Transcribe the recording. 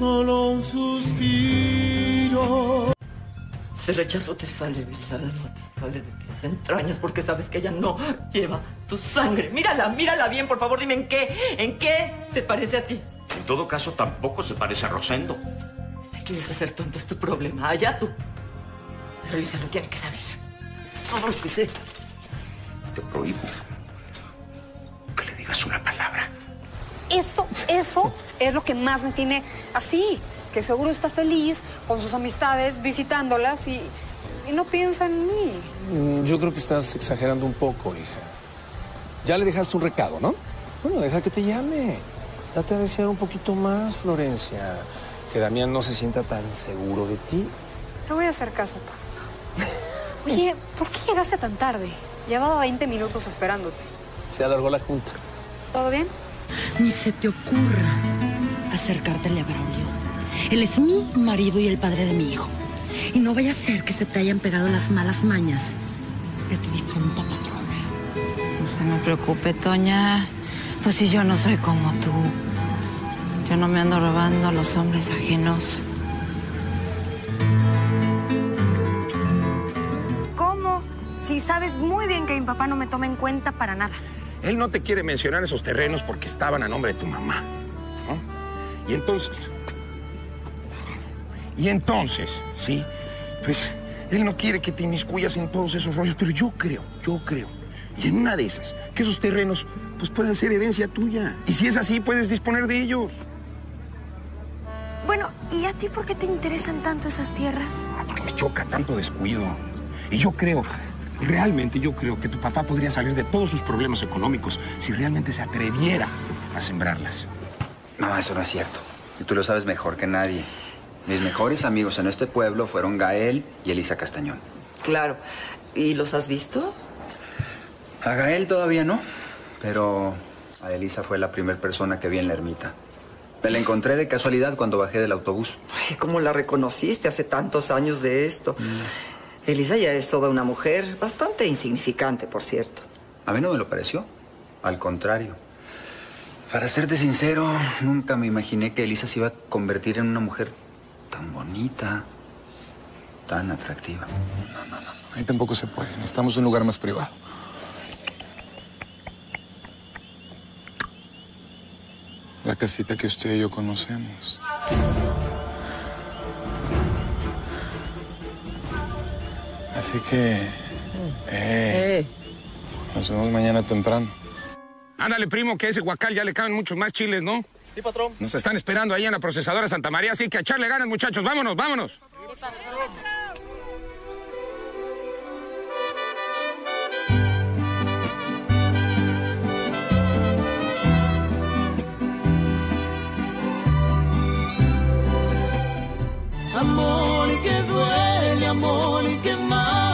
solo un suspiro. Ese rechazo te sale del alma, te sale de las entrañas, porque sabes que ella no lleva tu sangre. Mírala, mírala bien, por favor, dime en qué se parece a ti. En todo caso, tampoco se parece a Rosendo. Quieres hacer tonto, es tu problema. Allá tú. Pero Elisa lo tiene que saber. Todo lo que sé. Te prohíbo que le digas una palabra. Eso es lo que más me tiene así. Que seguro está feliz con sus amistades, visitándolas y no piensa en mí. Yo creo que estás exagerando un poco, hija. Ya le dejaste un recado, ¿no? Bueno, deja que te llame. Trata de desear un poquito más, Florencia. Que Damián no se sienta tan seguro de ti. Te voy a hacer caso, pa. Oye, ¿por qué llegaste tan tarde? Llevaba 20 minutos esperándote. Se alargó la junta. ¿Todo bien? Ni se te ocurra acercártele a Braulio. Él es mi marido y el padre de mi hijo. Y no vaya a ser que se te hayan pegado las malas mañas de tu difunta patrona. No se me preocupe, Toña. Pues si yo no soy como tú. Yo no me ando robando a los hombres ajenos. ¿Cómo? Si sabes muy bien que mi papá no me toma en cuenta para nada. Él no te quiere mencionar esos terrenos porque estaban a nombre de tu mamá, ¿no? Y entonces, sí, pues él no quiere que te inmiscuyas en todos esos rollos, pero yo creo, y en una de esas, que esos terrenos, pues pueden ser herencia tuya. Y si es así, puedes disponer de ellos. Bueno, ¿y a ti por qué te interesan tanto esas tierras? Porque me choca tanto descuido. Y realmente yo creo que tu papá podría salir de todos sus problemas económicos si realmente se atreviera a sembrarlas. No, eso no es cierto. Y tú lo sabes mejor que nadie. Mis mejores amigos en este pueblo fueron Gael y Elisa Castañón. Claro. ¿Y los has visto? A Gael todavía no, pero a Elisa fue la primera persona que vi en la ermita. Me la encontré de casualidad cuando bajé del autobús. Ay, ¿cómo la reconociste hace tantos años de esto? Elisa ya es toda una mujer, bastante insignificante, por cierto. A mí no me lo pareció. Al contrario. Para serte sincero, nunca me imaginé que Elisa se iba a convertir en una mujer tan bonita, tan atractiva. No. Ahí tampoco se puede. Necesitamos un lugar más privado. La casita que usted y yo conocemos. Así que... Nos vemos mañana temprano. Ándale, primo, que a ese guacal ya le caben muchos más chiles, ¿no? Sí, patrón. Nos están esperando ahí en la procesadora Santa María, así que a echarle ganas, muchachos. ¡Vámonos, vámonos! Sí, patrón. Amor que duele, amor que mata.